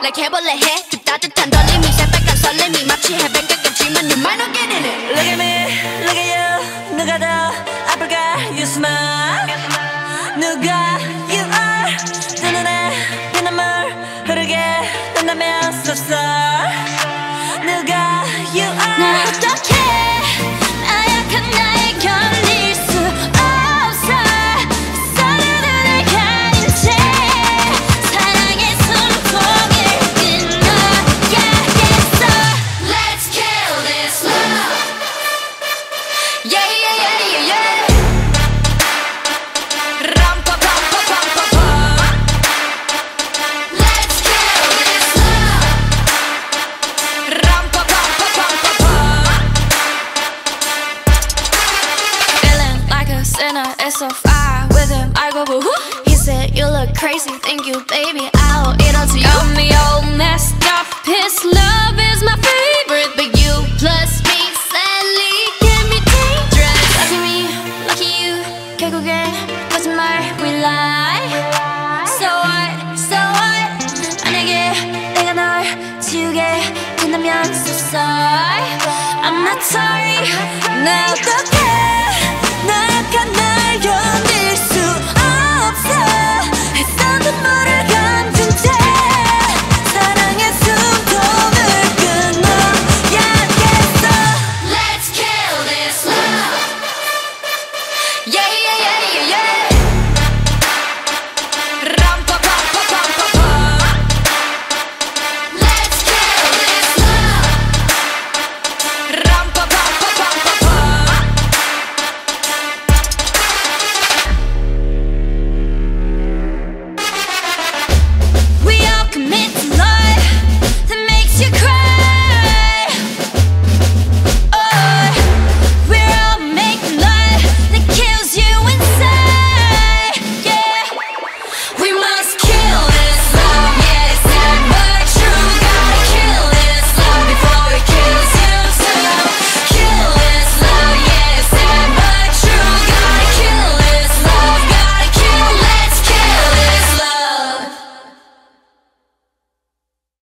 like 해볼래 해 그 따뜻한 떨림이 새빨간 설렘이 마치 해변 같겠지만 you might not get in it. Look at me, look at you. 누가 더 아플까? You smile. 누가 you are. 두 눈에 피눈물 흐르게 된다면 섭섭. 누가 you are. 날 어떡해 나약한 나에 걸릴 수 없어. 서로 눈을 가린 채 사랑의 숨통을 끊어야겠어. Let's kill this love. Yeah yeah yeah yeah yeah. 람파팜파팜파팜. Let's kill this love. 람파팜파팜파팜. Feeling like a sinner, it's so far with him. I go boo. He said you look crazy, thank you, baby. I'll eat onto you. Got me all messed up. His love is my favorite, but you plus me sadly can be dangerous. Lucky me, lucky you. 결국엔 거짓말 we lie. So what, so what? 만약에 내가 널 지우게 된다면 so sorry. I'm not sorry. 나 어떡해